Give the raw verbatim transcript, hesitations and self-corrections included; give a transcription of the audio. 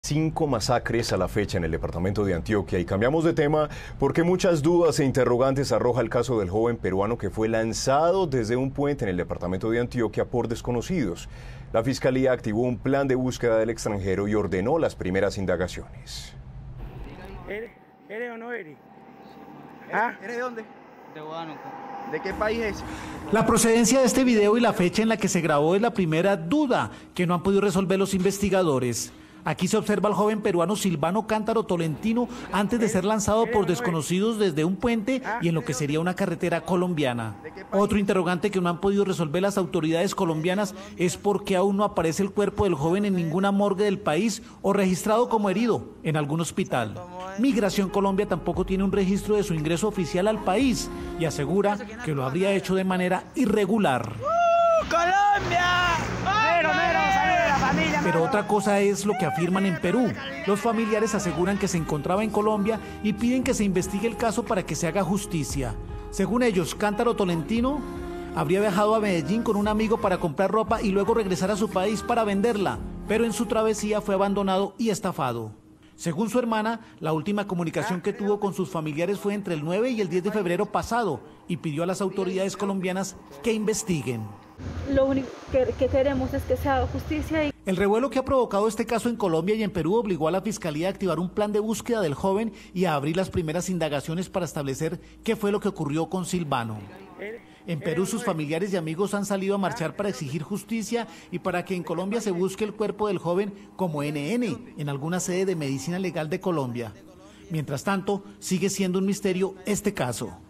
Cinco masacres a la fecha en el departamento de Antioquia. Y cambiamos de tema porque muchas dudas e interrogantes arroja el caso del joven peruano que fue lanzado desde un puente en el departamento de Antioquia por desconocidos. La Fiscalía activó un plan de búsqueda del extranjero y ordenó las primeras indagaciones. ¿Eres, eres o no eres? ¿Ah? ¿Eres de dónde? De Huánuco. ¿De qué país es? La procedencia de este video y la fecha en la que se grabó es la primera duda que no han podido resolver los investigadores. Aquí se observa al joven peruano Silvano Cántaro Tolentino antes de ser lanzado por desconocidos desde un puente y en lo que sería una carretera colombiana. Otro interrogante que no han podido resolver las autoridades colombianas es por qué aún no aparece el cuerpo del joven en ninguna morgue del país o registrado como herido en algún hospital. Migración Colombia tampoco tiene un registro de su ingreso oficial al país y asegura que lo habría hecho de manera irregular. ¡Uh, Colombia! ¡Mero, mero! ¡Saludos de la familia! Pero otra cosa es lo que afirman en Perú. Los familiares aseguran que se encontraba en Colombia y piden que se investigue el caso para que se haga justicia. Según ellos, Cántaro Tolentino habría viajado a Medellín con un amigo para comprar ropa y luego regresar a su país para venderla, pero en su travesía fue abandonado y estafado. Según su hermana, la última comunicación que tuvo con sus familiares fue entre el nueve y el diez de febrero pasado y pidió a las autoridades colombianas que investiguen. Lo único que, que queremos es que se haga justicia. Y... El revuelo que ha provocado este caso en Colombia y en Perú obligó a la Fiscalía a activar un plan de búsqueda del joven y a abrir las primeras indagaciones para establecer qué fue lo que ocurrió con Silvano. En Perú sus familiares y amigos han salido a marchar para exigir justicia y para que en Colombia se busque el cuerpo del joven como N N en alguna sede de medicina legal de Colombia. Mientras tanto, sigue siendo un misterio este caso.